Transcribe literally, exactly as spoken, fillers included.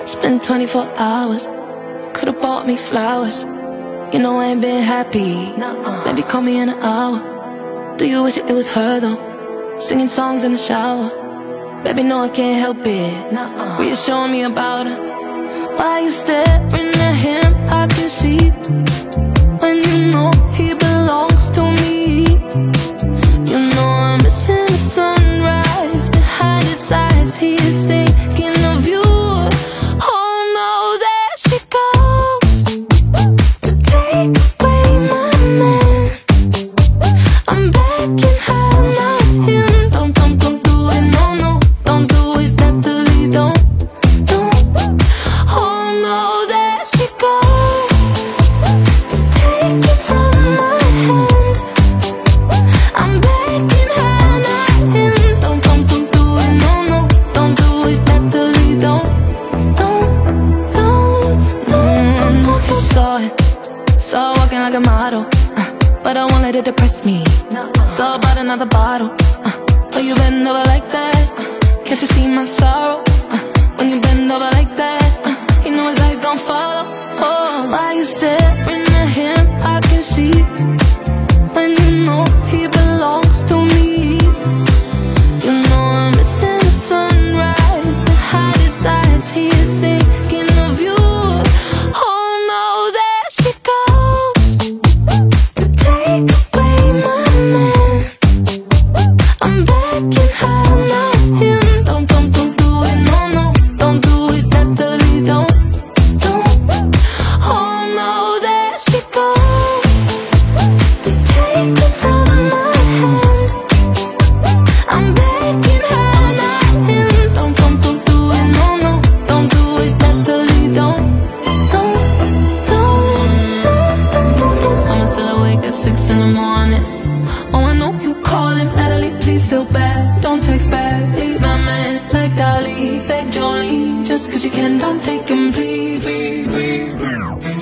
It's been twenty-four hours. Could've bought me flowers. You know I ain't been happy. Maybe call me in an hour. Do you wish it was her though? Singing songs in the shower. Baby, no, I can't help it. Reassuring me about her. Why you staring at him? I can see when you know he belongs to me. You know I'm missing the sunrise behind his eyes. He is thinking of you. Oh no, there she goes to take away my man. I'm begging her, not him. Don't, don't, don't do it, no, no. Don't do it, Natalie, don't, don't. Oh no, there she goes to take it from my hand. I'm begging her, not him. Don't, don't, don't do it, no, no. Don't do it, Natalie, don't, don't, don't, don't, don't. You saw it, saw her walking like a model, uh, but I won't let it depress me. Saw about another bottle, uh, but you bend over like that, uh, can't you see my sorrow? Uh, when you bend over like that, uh, you know his eyes gon' follow. Oh, why you staring at him? I can see when you know he belongs to me. You know I'm missing the sunrise behind his eyes. He is thinking of you. Oh no, there she goes to take away my man. I'm begging her, not him. Don't, don't, don't do it, no, no. Don't do it, Natalie, don't, don't. Oh no, there she goes to take it from my hand. I'm begging her, not him. Don't, don't, don't do it, no, no. Don't do it, Natalie, don't, don't, don't, don't, don't, don't, don't. I'm still awake at six in the morning. Oh, I know you calling, Natalie, please feel bad. Don't text back, leave my man like Dolly, beg Jolie. Just cause you can, don't take him, please, please, please.